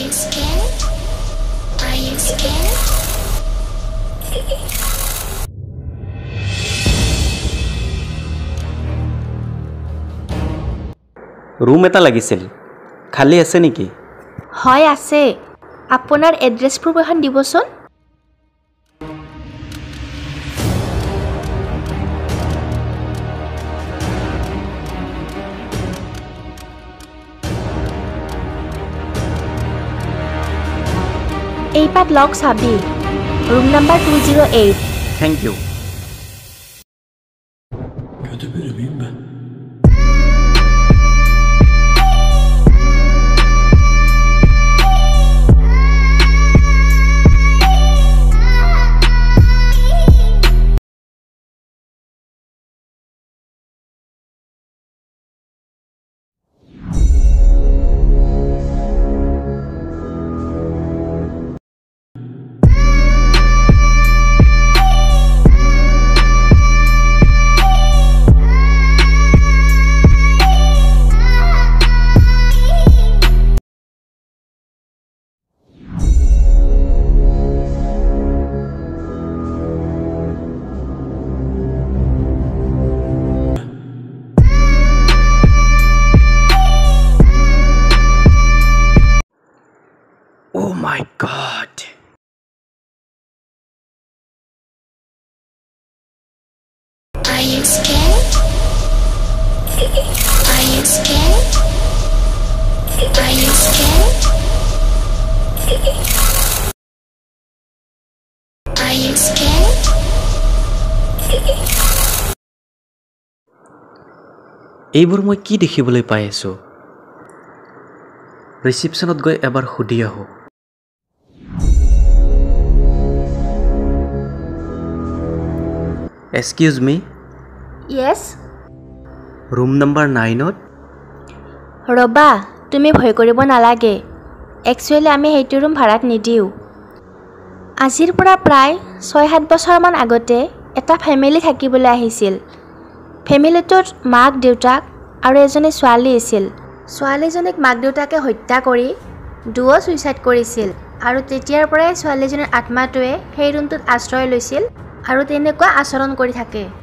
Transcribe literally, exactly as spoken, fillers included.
you scared? Are you scared? Room এটা লাগিছিল খালি আছে নেকি হয় আছে আপোনাৰ এড্ৰেছ প্ৰুফ এখন দিবচোন এই পাত লক চাবি room number two oh eight thank you Kötü miyim ben? Oh my god. Are you scared? Are you scared? Are you scared? Are you scared? এইবোৰ মই কি দেখিবলৈ পাই আছো ৰিসেপশনত গৈ এবাৰ খুদি আহো Excuse me Yes room number nine ত ৰবা তুমি ভয় কৰিব নালাগে একচুয়ালি আমি হেইটো ৰুম ভাড়াত নিদিও আজিৰ পৰা প্ৰায় ছয় সাত বছৰ মান আগতে এটা ফ্যামিলি থাকিবলৈ আহিছিল ফ্যামিলিটোত মাক দেউতাক আৰু এজনী ছোৱালী আছিল ছোৱালীজনীক মাক দেউতাকে হত্যা কৰি দুও সুইসাইড কৰিছিল আৰু তেতিয়াৰ পৰাই ছোৱালীজনীৰ আত্মাটোৱে সেই ৰুমটোত আশ্ৰয় লৈছিল আৰু তেনেকুৱা আচৰণ কৰি থাকে